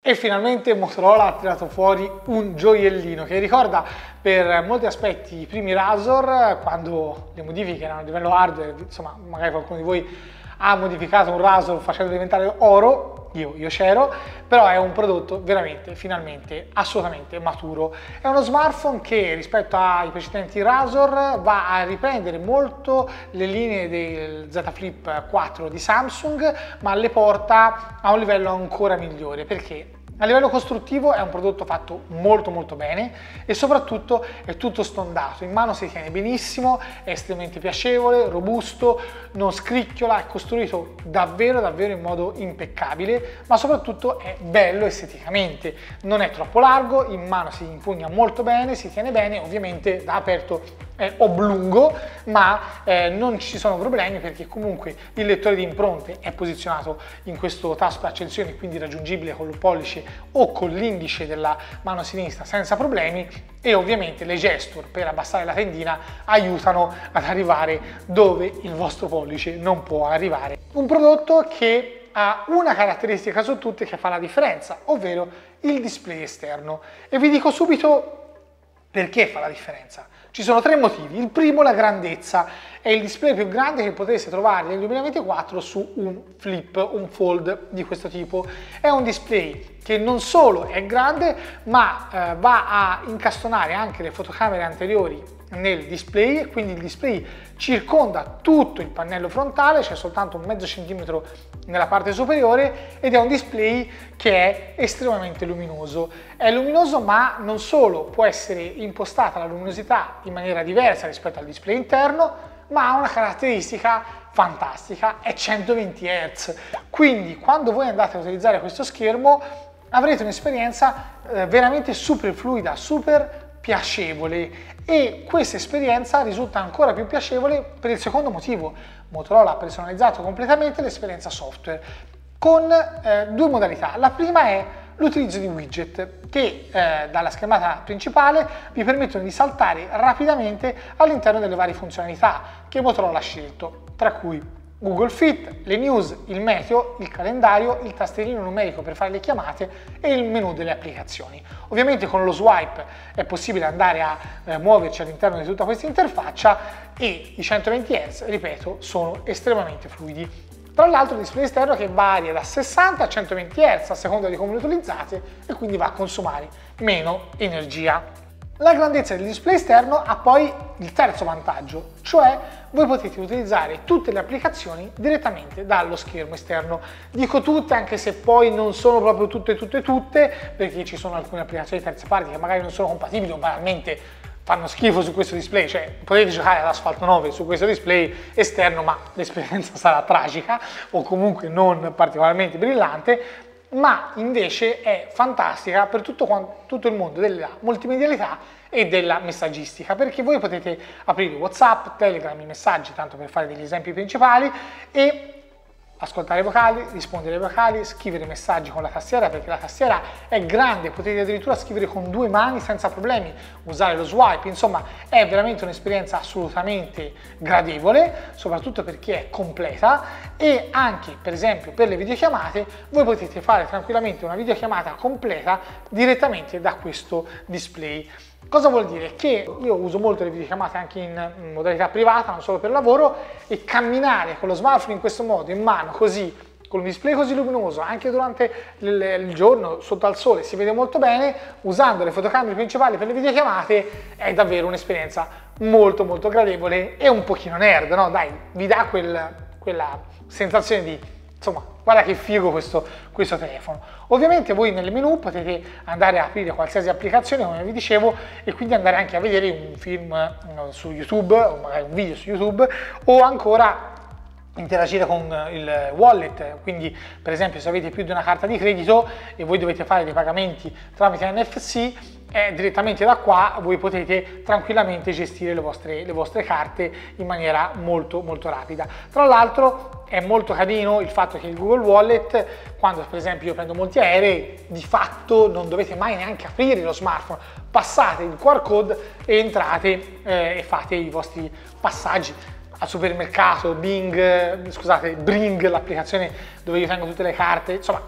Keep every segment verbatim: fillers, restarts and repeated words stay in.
E finalmente Motorola ha tirato fuori un gioiellino che ricorda per molti aspetti i primi Razr, quando le modifiche erano a livello hardware. Insomma, magari qualcuno di voi ha modificato un Razr facendo diventare oro, io, io c'ero, però è un prodotto veramente, finalmente, assolutamente maturo. È uno smartphone che rispetto ai precedenti Razr va a riprendere molto le linee del Z Flip quattro di Samsung, ma le porta a un livello ancora migliore. Perché? A livello costruttivo è un prodotto fatto molto molto bene e soprattutto è tutto stondato, in mano si tiene benissimo, è estremamente piacevole, robusto, non scricchiola, è costruito davvero davvero in modo impeccabile, ma soprattutto è bello esteticamente, non è troppo largo, in mano si impugna molto bene, si tiene bene, ovviamente da aperto è oblungo, ma eh, non ci sono problemi perché comunque il lettore di impronte è posizionato in questo tasto accensione, quindi raggiungibile con il pollice o con l'indice della mano sinistra senza problemi, e ovviamente le gesture per abbassare la tendina aiutano ad arrivare dove il vostro pollice non può arrivare. Un prodotto che ha una caratteristica su tutte che fa la differenza, ovvero il display esterno, e vi dico subito perché fa la differenza. Ci sono tre motivi. Il primo, la grandezza. È il display più grande che potreste trovare nel duemilaventiquattro su un flip, un fold di questo tipo. È un display che non solo è grande, ma eh, va a incastonare anche le fotocamere anteriori nel display, quindi il display circonda tutto il pannello frontale, c'è soltanto un mezzo centimetro nella parte superiore, ed è un display che è estremamente luminoso. È luminoso, ma non solo può essere impostata la luminosità in maniera diversa rispetto al display interno, ma ha una caratteristica fantastica, è centoventi hertz. Quindi quando voi andate a utilizzare questo schermo avrete un'esperienza eh, veramente super fluida, super piacevole, e questa esperienza risulta ancora più piacevole per il secondo motivo. Motorola ha personalizzato completamente l'esperienza software con eh, due modalità. La prima è l'utilizzo di widget che eh, dalla schermata principale vi permettono di saltare rapidamente all'interno delle varie funzionalità che Motorola ha scelto, tra cui Google Fit, le news, il meteo, il calendario, il tastierino numerico per fare le chiamate e il menu delle applicazioni. Ovviamente con lo swipe è possibile andare a eh, muoverci all'interno di tutta questa interfaccia, e i centoventi hertz, ripeto, sono estremamente fluidi. Tra l'altro il display esterno che varia da sessanta a centoventi hertz a seconda di come lo utilizzate, e quindi va a consumare meno energia. La grandezza del display esterno ha poi il terzo vantaggio, cioè voi potete utilizzare tutte le applicazioni direttamente dallo schermo esterno. Dico tutte, anche se poi non sono proprio tutte tutte tutte, perché ci sono alcune applicazioni di terze parti che magari non sono compatibili o banalmente fanno schifo su questo display. Cioè potete giocare ad Asphalt nove su questo display esterno, ma l'esperienza sarà tragica o comunque non particolarmente brillante. Ma invece è fantastica per tutto, tutto il mondo della multimedialità e della messaggistica, perché voi potete aprire WhatsApp, Telegram, i messaggi, tanto per fare degli esempi principali, e ascoltare vocali, rispondere ai vocali, scrivere messaggi con la tastiera, perché la tastiera è grande, potete addirittura scrivere con due mani senza problemi, usare lo swipe. Insomma, è veramente un'esperienza assolutamente gradevole, soprattutto perché è completa. E anche, per esempio, per le videochiamate voi potete fare tranquillamente una videochiamata completa direttamente da questo display. Cosa vuol dire? Che io uso molto le videochiamate anche in modalità privata, non solo per lavoro, e camminare con lo smartphone in questo modo, in mano, così, con un display così luminoso, anche durante il, il giorno, sotto al sole, si vede molto bene, usando le fotocamere principali per le videochiamate, è davvero un'esperienza molto molto gradevole e un pochino nerd, no? Dai, vi dà quel, quella sensazione di, insomma, guarda che figo questo, questo telefono. Ovviamente voi nel menu potete andare a aprire qualsiasi applicazione, come vi dicevo, e quindi andare anche a vedere un film no, su YouTube, o magari un video su YouTube, o ancora interagire con il wallet. Quindi per esempio se avete più di una carta di credito e voi dovete fare dei pagamenti tramite N F C, eh, direttamente da qua voi potete tranquillamente gestire le vostre, le vostre carte in maniera molto molto rapida. Tra l'altro è molto carino il fatto che il Google Wallet, quando per esempio io prendo molti aerei, di fatto non dovete mai neanche aprire lo smartphone, passate il Q R code e entrate eh, e fate i vostri passaggi. Al supermercato, Bing, scusate, Bring, l'applicazione dove io tengo tutte le carte, insomma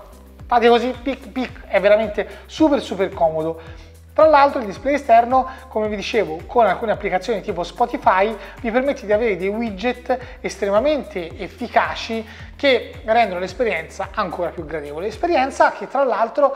fate così, pic pic, è veramente super super comodo. Tra l'altro il display esterno, come vi dicevo, con alcune applicazioni tipo Spotify vi permette di avere dei widget estremamente efficaci che rendono l'esperienza ancora più gradevole. Esperienza che tra l'altro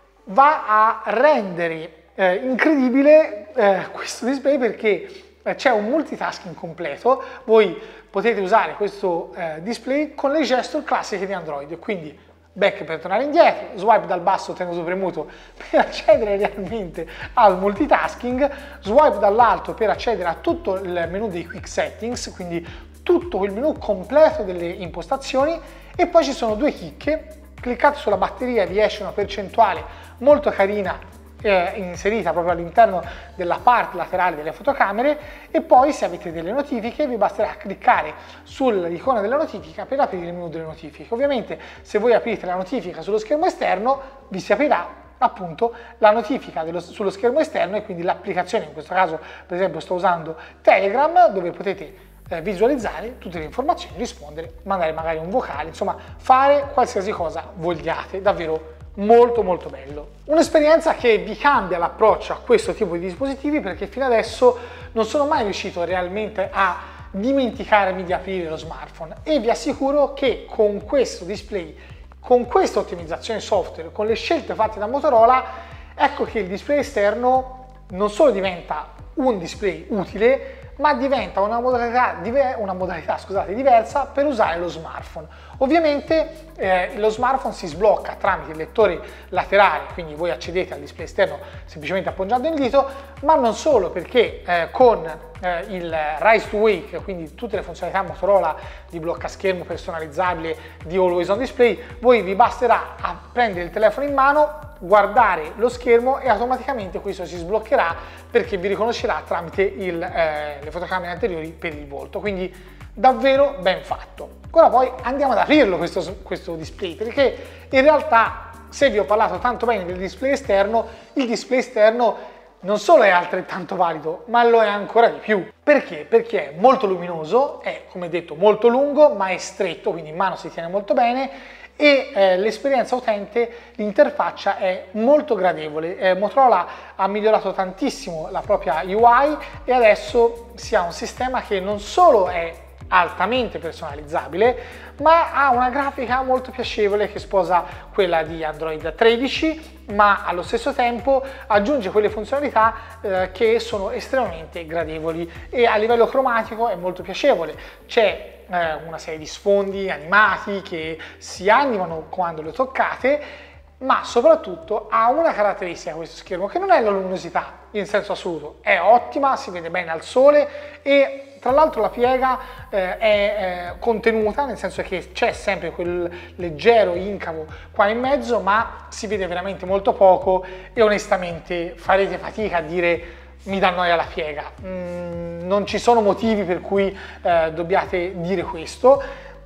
va a rendere eh, incredibile eh, questo display, perché eh, c'è un multitasking completo. Voi potete usare questo eh, display con le gesture classiche di Android, quindi back per tornare indietro, swipe dal basso tenuto premuto per accedere realmente al multitasking, swipe dall'alto per accedere a tutto il menu dei quick settings, quindi tutto il menu completo delle impostazioni, e poi ci sono due chicche. Cliccate sulla batteria, vi esce una percentuale molto carina eh, inserita proprio all'interno della parte laterale delle fotocamere, e poi se avete delle notifiche vi basterà cliccare sull'icona della notifica per aprire il menu delle notifiche. Ovviamente se voi aprite la notifica sullo schermo esterno vi si aprirà appunto la notifica dello, sullo schermo esterno, e quindi l'applicazione, in questo caso per esempio sto usando Telegram, dove potete eh, visualizzare tutte le informazioni, rispondere, mandare magari un vocale, insomma fare qualsiasi cosa vogliate. Davvero molto molto bello. Un'esperienza che vi cambia l'approccio a questo tipo di dispositivi, perché fino adesso non sono mai riuscito realmente a dimenticarmi di aprire lo smartphone, e vi assicuro che con questo display, con questa ottimizzazione software, con le scelte fatte da Motorola, ecco che il display esterno non solo diventa un display utile, ma diventa una modalità, una modalità scusate, diversa per usare lo smartphone. Ovviamente eh, lo smartphone si sblocca tramite il lettore laterale, quindi voi accedete al display esterno semplicemente appoggiando il dito, ma non solo, perché eh, con eh, il Rise to Wake, quindi tutte le funzionalità Motorola di blocca schermo personalizzabile, di Always On Display, voi vi basterà a prendere il telefono in mano, guardare lo schermo, e automaticamente questo si sbloccherà perché vi riconoscerà tramite il, eh, le fotocamere anteriori per il volto. Quindi davvero ben fatto. Ora poi andiamo ad aprirlo questo, questo display, perché in realtà, se vi ho parlato tanto bene del display esterno, il display esterno non solo è altrettanto valido, ma lo è ancora di più. Perché? Perché è molto luminoso, è come detto molto lungo, ma è stretto, quindi in mano si tiene molto bene, e eh, l'esperienza utente, l'interfaccia è molto gradevole. Eh, Motorola ha migliorato tantissimo la propria U I, e adesso si ha un sistema che non solo è altamente personalizzabile, ma ha una grafica molto piacevole che sposa quella di Android tredici, ma allo stesso tempo aggiunge quelle funzionalità eh, che sono estremamente gradevoli, e a livello cromatico è molto piacevole. C'è eh, una serie di sfondi animati che si animano quando lo toccate, ma soprattutto ha una caratteristica questo schermo, che non è la luminosità in senso assoluto, è ottima, si vede bene al sole, e tra l'altro la piega eh, è eh, contenuta, nel senso che c'è sempre quel leggero incavo qua in mezzo, ma si vede veramente molto poco, e onestamente farete fatica a dire mi dà noia la piega. Mm, non ci sono motivi per cui eh, dobbiate dire questo,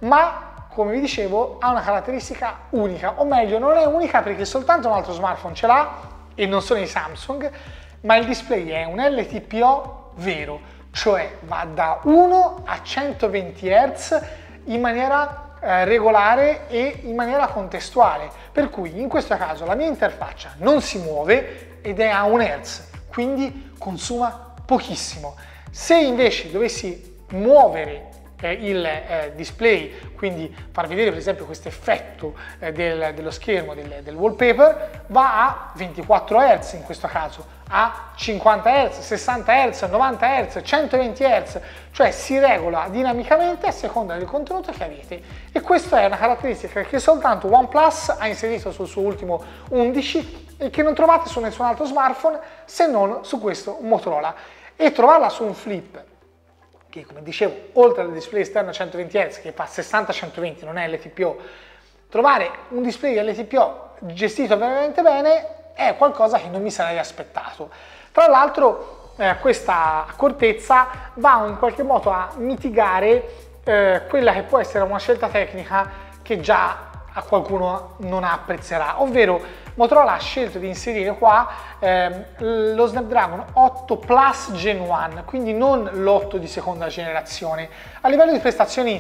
ma come vi dicevo ha una caratteristica unica, o meglio non è unica perché soltanto un altro smartphone ce l'ha, e non sono i Samsung, ma il display è un L T P O vero, cioè va da uno a centoventi hertz in maniera eh, regolare e in maniera contestuale, per cui in questo caso la mia interfaccia non si muove ed è a un hertz, quindi consuma pochissimo. Se invece dovessi muovere eh, il eh, display, quindi far vedere per esempio questo effetto eh, del, dello schermo del, del wallpaper, va a ventiquattro hertz in questo caso, a cinquanta hertz, sessanta hertz, novanta hertz, centoventi hertz, cioè si regola dinamicamente a seconda del contenuto che avete, e questa è una caratteristica che soltanto OnePlus ha inserito sul suo ultimo undici e che non trovate su nessun altro smartphone se non su questo Motorola. E trovarla su un flip che, come dicevo, oltre al display esterno a centoventi hertz che fa sessanta centoventi, non è L T P O, trovare un display L T P O gestito veramente bene è qualcosa che non mi sarei aspettato. Tra l'altro eh, questa accortezza va in qualche modo a mitigare eh, quella che può essere una scelta tecnica che già a qualcuno non apprezzerà, ovvero Motorola ha scelto di inserire qua eh, lo Snapdragon otto Plus Gen uno, quindi non l'otto di seconda generazione. A livello di prestazioni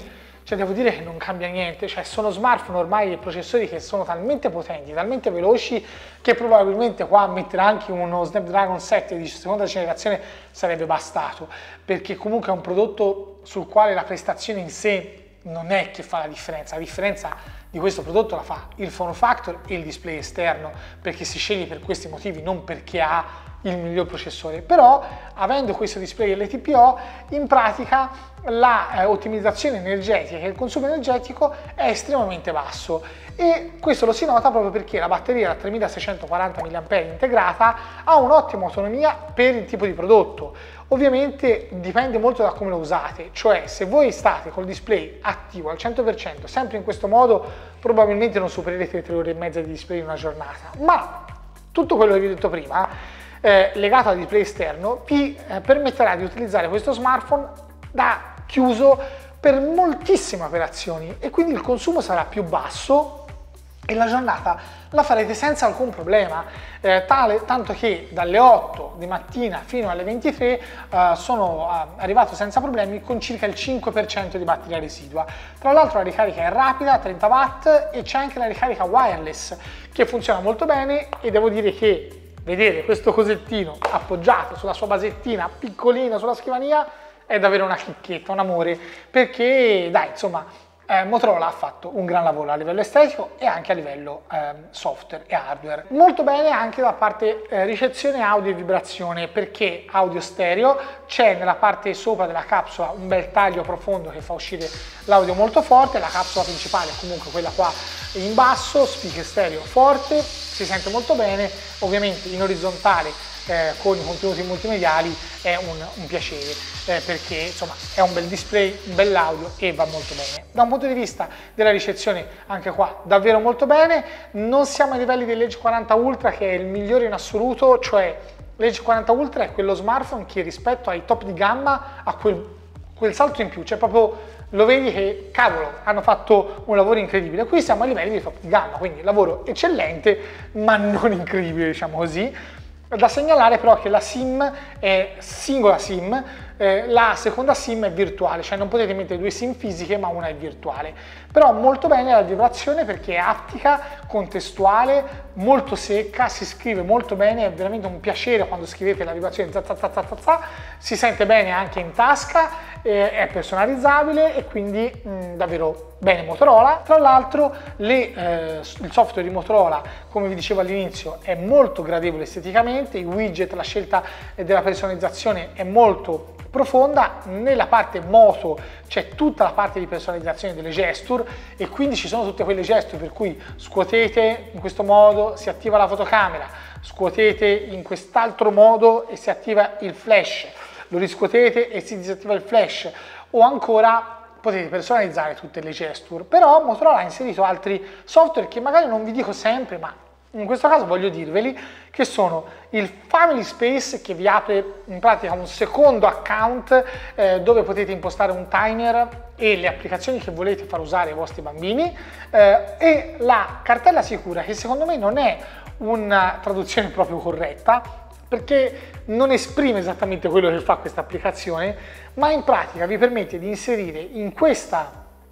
cioè devo dire che non cambia niente, cioè sono smartphone ormai e processori che sono talmente potenti, talmente veloci, che probabilmente qua mettere anche uno Snapdragon sette di seconda generazione sarebbe bastato, perché comunque è un prodotto sul quale la prestazione in sé non è che fa la differenza, la differenza di questo prodotto la fa il form factor e il display esterno, perché si sceglie per questi motivi, non perché ha il miglior processore. Però avendo questo display L T P O, in pratica la eh, ottimizzazione energetica e il consumo energetico è estremamente basso, e questo lo si nota proprio perché la batteria da tremilaseicentoquaranta milliamperi integrata ha un'ottima autonomia per il tipo di prodotto. Ovviamente dipende molto da come lo usate, cioè se voi state col display attivo al cento per cento sempre in questo modo, probabilmente non supererete le tre ore e mezza di display in una giornata, ma tutto quello che vi ho detto prima, eh, legato al display esterno, vi eh, permetterà di utilizzare questo smartphone da chiuso per moltissime operazioni, e quindi il consumo sarà più basso e la giornata la farete senza alcun problema, eh, tale, tanto che dalle otto di mattina fino alle ventitré eh, sono eh, arrivato senza problemi con circa il cinque per cento di batteria residua. Tra l'altro la ricarica è rapida, trenta watt, e c'è anche la ricarica wireless che funziona molto bene, e devo dire che vedere questo cosettino appoggiato sulla sua basettina piccolina sulla scrivania è davvero una chicchetta, un amore, perché dai, insomma, Eh, Motorola ha fatto un gran lavoro a livello estetico e anche a livello eh, software e hardware. Molto bene anche da parte eh, ricezione audio e vibrazione, perché audio stereo, c'è nella parte sopra della capsula un bel taglio profondo che fa uscire l'audio molto forte, la capsula principale è comunque quella qua in basso, speaker stereo forte, si sente molto bene, ovviamente in orizzontale Eh, con i contenuti multimediali è un, un piacere, eh, perché insomma è un bel display, un bel audio e va molto bene. Da un punto di vista della ricezione anche qua davvero molto bene, non siamo ai livelli dell'Edge quaranta Ultra che è il migliore in assoluto, cioè l'Edge quaranta Ultra è quello smartphone che rispetto ai top di gamma ha quel, quel salto in più, cioè proprio lo vedi che cavolo hanno fatto un lavoro incredibile. Qui siamo ai livelli di top di gamma, quindi lavoro eccellente ma non incredibile, diciamo così. Da segnalare però che la SIM è singola SIM, eh, la seconda SIM è virtuale, cioè non potete mettere due SIM fisiche ma una è virtuale. Però molto bene la vibrazione perché è attica, contestuale, molto secca, si scrive molto bene, è veramente un piacere quando scrivete la vibrazione, za, za, za, za, za, za. Si sente bene anche in tasca, eh, è personalizzabile e quindi mh, davvero bene Motorola. Tra l'altro eh, il software di Motorola, come vi dicevo all'inizio, è molto gradevole esteticamente, i widget, la scelta della personalizzazione è molto profonda. Nella parte moto c'è tutta la parte di personalizzazione delle gesture e quindi ci sono tutte quelle gesture per cui scuotete in questo modo, si attiva la fotocamera, scuotete in quest'altro modo e si attiva il flash, lo riscuotete e si disattiva il flash, o ancora potete personalizzare tutte le gesture. Però Motorola ha inserito altri software che magari non vi dico sempre, ma in questo caso voglio dirveli, che sono il Family Space, che vi apre in pratica un secondo account eh, dove potete impostare un timer e le applicazioni che volete far usare ai vostri bambini, eh, e la cartella sicura, che secondo me non è una traduzione proprio corretta, perché non esprime esattamente quello che fa questa applicazione, ma in pratica vi permette di inserire in questa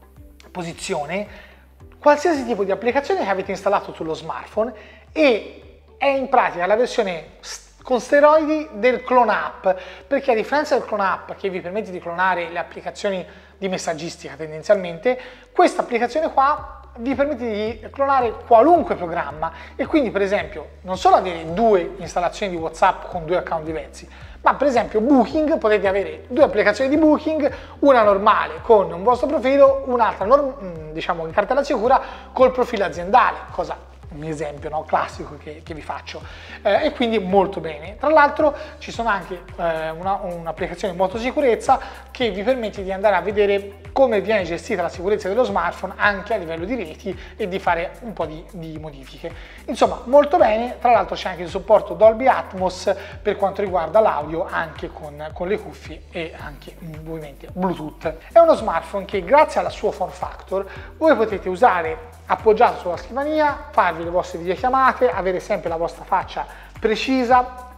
posizione qualsiasi tipo di applicazione che avete installato sullo smartphone, e è in pratica la versione con steroidi del Clone App, perché a differenza del Clone App che vi permette di clonare le applicazioni di messaggistica tendenzialmente, questa applicazione qua vi permette di clonare qualunque programma, e quindi per esempio non solo avere due installazioni di WhatsApp con due account diversi, ma per esempio Booking, potete avere due applicazioni di Booking, una normale con un vostro profilo, un'altra diciamo in cartella sicura col profilo aziendale, cosa un esempio no, classico che, che vi faccio, eh, e quindi molto bene. Tra l'altro ci sono anche eh, un'applicazione una motosicurezza che vi permette di andare a vedere come viene gestita la sicurezza dello smartphone anche a livello di reti e di fare un po' di, di modifiche. Insomma, molto bene. Tra l'altro c'è anche il supporto Dolby Atmos per quanto riguarda l'audio, anche con, con le cuffie e anche ovviamente Bluetooth. È uno smartphone che grazie al suo form factor voi potete usare appoggiato sulla scrivania, farvi le vostre videochiamate, avere sempre la vostra faccia precisa,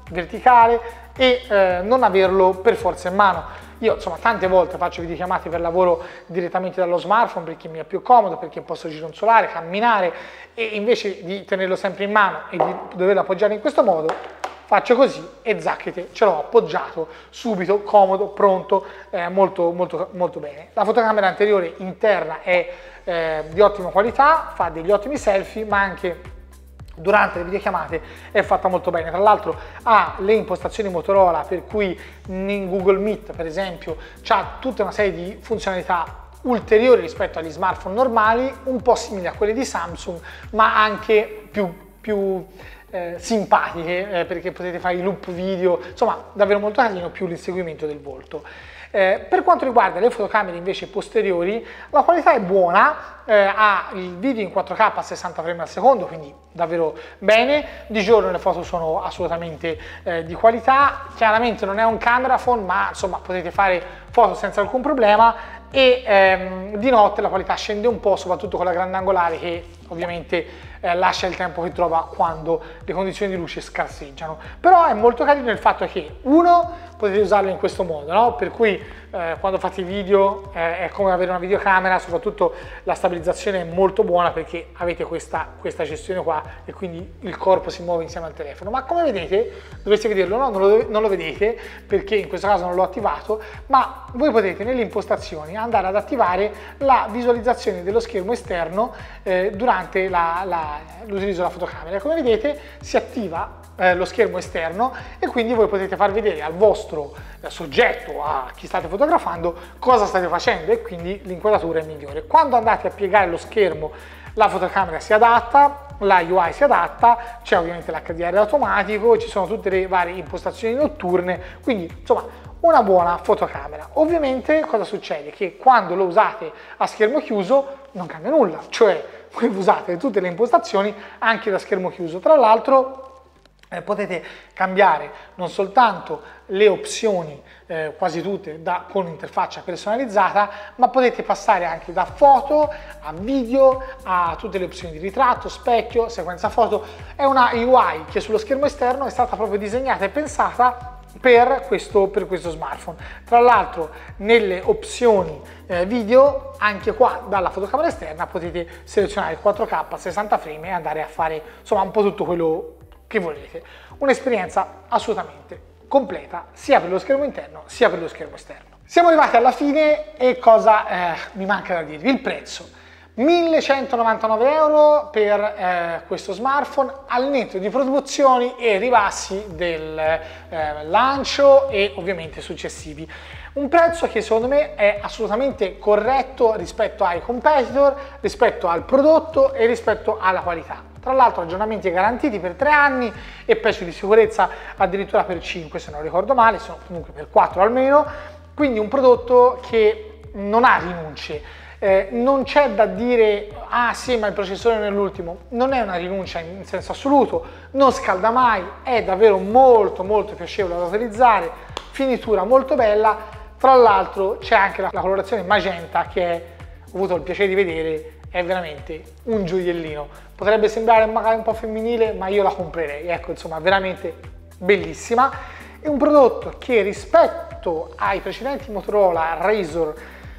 verticale e eh, non averlo per forza in mano. Io insomma tante volte faccio videochiamate per lavoro direttamente dallo smartphone perché mi è più comodo, perché posso gironzolare, camminare, e invece di tenerlo sempre in mano e di doverlo appoggiare in questo modo, faccio così e zacchete, ce l'ho appoggiato subito, comodo, pronto, eh, molto, molto, molto bene. La fotocamera anteriore interna è eh, di ottima qualità, fa degli ottimi selfie, ma anche durante le videochiamate è fatta molto bene. Tra l'altro ha le impostazioni Motorola, per cui in Google Meet per esempio c'ha tutta una serie di funzionalità ulteriori rispetto agli smartphone normali, un po' simili a quelli di Samsung, ma anche più, più eh, simpatiche, eh, perché potete fare i loop video, insomma davvero molto carino, più l'inseguimento del volto. Eh, per quanto riguarda le fotocamere invece posteriori, la qualità è buona, eh, ha il video in quattro K a sessanta frame al secondo, quindi davvero bene. Di giorno le foto sono assolutamente eh, di qualità, chiaramente non è un camera phone, ma insomma potete fare foto senza alcun problema, e ehm, di notte la qualità scende un po', soprattutto con la grandangolare che ovviamente eh, lascia il tempo che trova quando le condizioni di luce scarseggiano. Però è molto carino il fatto che, uno, potete usarlo in questo modo, no? Per cui eh, quando fate i video eh, è come avere una videocamera, soprattutto la stabilizzazione è molto buona perché avete questa, questa gestione qua e quindi il corpo si muove insieme al telefono. Ma come vedete, dovreste vederlo, no? Non lo, non lo vedete perché in questo caso non l'ho attivato, ma voi potete nelle impostazioni andare ad attivare la visualizzazione dello schermo esterno eh, durante l'utilizzo della fotocamera. Come vedete si attiva eh, lo schermo esterno e quindi voi potete far vedere al vostro eh, soggetto, a chi state fotografando, cosa state facendo, e quindi l'inquadratura è migliore. Quando andate a piegare lo schermo la fotocamera si adatta, la U I si adatta, c'è ovviamente l'H D R automatico, ci sono tutte le varie impostazioni notturne, quindi insomma una buona fotocamera. Ovviamente cosa succede? Che quando lo usate a schermo chiuso non cambia nulla, cioè voi usate tutte le impostazioni anche da schermo chiuso. Tra l'altro eh, potete cambiare non soltanto le opzioni, eh, quasi tutte da, con interfaccia personalizzata, ma potete passare anche da foto a video, a tutte le opzioni di ritratto, specchio, sequenza foto. È una U I che sullo schermo esterno è stata proprio disegnata e pensata per questo, per questo smartphone. Tra l'altro nelle opzioni eh, video, anche qua dalla fotocamera esterna potete selezionare il quattro K a sessanta frame e andare a fare insomma un po' tutto quello che volete. Un'esperienza assolutamente completa sia per lo schermo interno sia per lo schermo esterno. Siamo arrivati alla fine e cosa eh, mi manca da dirvi? Il prezzo. millecentonovantanove euro per eh, questo smartphone, al netto di produzioni e ribassi del eh, lancio e ovviamente successivi. Un prezzo che secondo me è assolutamente corretto rispetto ai competitor, rispetto al prodotto e rispetto alla qualità. Tra l'altro aggiornamenti garantiti per tre anni e patch di sicurezza addirittura per cinque, se non ricordo male, sono comunque per quattro almeno, quindi un prodotto che non ha rinunce. Eh, non c'è da dire, ah sì, ma il processore non è l'ultimo, non è una rinuncia in senso assoluto, non scalda mai, è davvero molto molto piacevole da utilizzare, finitura molto bella. Tra l'altro c'è anche la, la colorazione magenta che è, ho avuto il piacere di vedere, è veramente un gioiellino. Potrebbe sembrare magari un po' femminile, ma io la comprerei, ecco, insomma, veramente bellissima. È un prodotto che rispetto ai precedenti Motorola Razr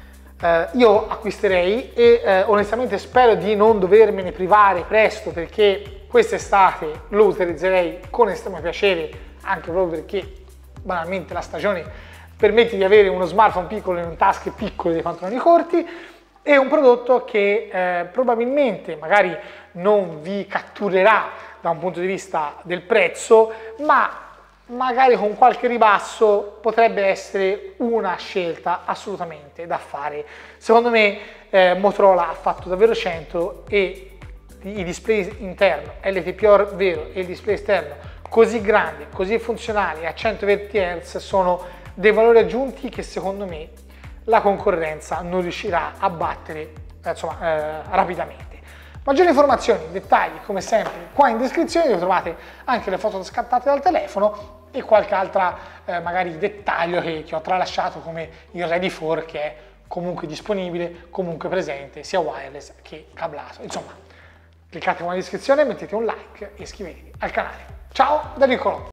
eh, io acquisterei e eh, onestamente spero di non dovermene privare presto, perché quest'estate lo utilizzerei con estremo piacere, anche proprio perché banalmente la stagione permette di avere uno smartphone piccolo in tasche piccole dei pantaloni corti. È un prodotto che eh, probabilmente magari non vi catturerà da un punto di vista del prezzo, ma magari con qualche ribasso potrebbe essere una scelta assolutamente da fare. Secondo me eh, Motorola ha fatto davvero centro, e i display interno L T P O vero e il display esterno così grande, così funzionali a centoventi hertz sono dei valori aggiunti che secondo me la concorrenza non riuscirà a battere insomma, eh, rapidamente. Maggiori informazioni, dettagli come sempre qua in descrizione, dove trovate anche le foto scattate dal telefono e qualche altra eh, magari dettaglio che, che ho tralasciato, come il Ready for, che è comunque disponibile, comunque presente, sia wireless che cablato. Insomma, cliccate qua in descrizione, mettete un like e iscrivetevi al canale. Ciao da Niccolò!